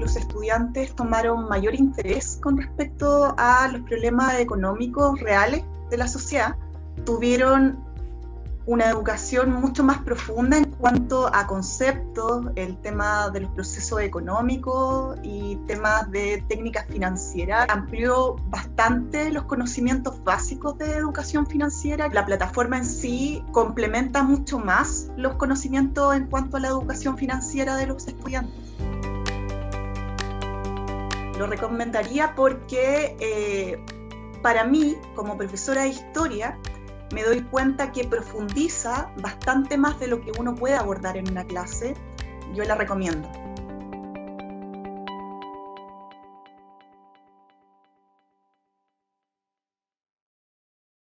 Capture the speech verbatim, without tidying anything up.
los estudiantes tomaron mayor interés con respecto a los problemas económicos reales de la sociedad. Tuvieron una educación mucho más profunda en cuanto a conceptos, el tema de los procesos económicos y temas de técnicas financieras. Amplió bastante los conocimientos básicos de educación financiera. La plataforma en sí complementa mucho más los conocimientos en cuanto a la educación financiera de los estudiantes. Lo recomendaría porque eh, para mí, como profesora de historia, me doy cuenta que profundiza bastante más de lo que uno puede abordar en una clase. Yo la recomiendo.